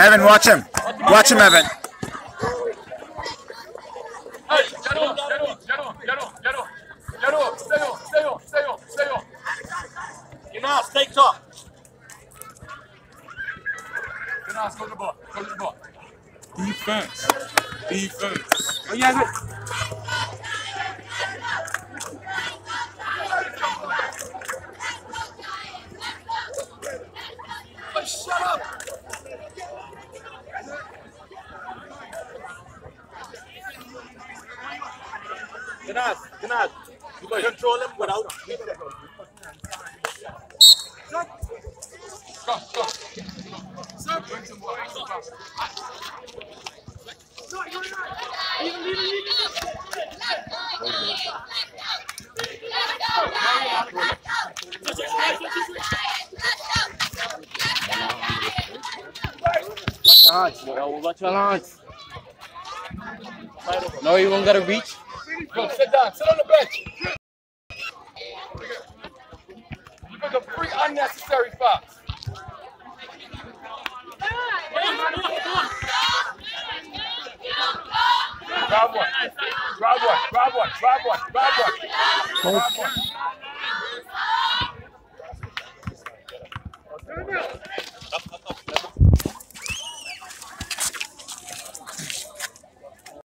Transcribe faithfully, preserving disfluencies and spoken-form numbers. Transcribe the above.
Evan, watch him. Watch him, Evan. Hey, get on, get on, get on, get on, get on. Get on, stay on, stay on, stay on, stay on. Jonas, stay top. Jonas, go to the ball, go to the ball. Defense. Defense. Oh, yeah, good. But shut up. Jonas, Jonas, you can control him without. Go, go. Chance, bro. Watch your lance. No, you won't get a reach. Go, sit down, sit on the bench. You make a free unnecessary foul. Grab one. Grab one. Grab one. Grab one. Grab one. Grab one.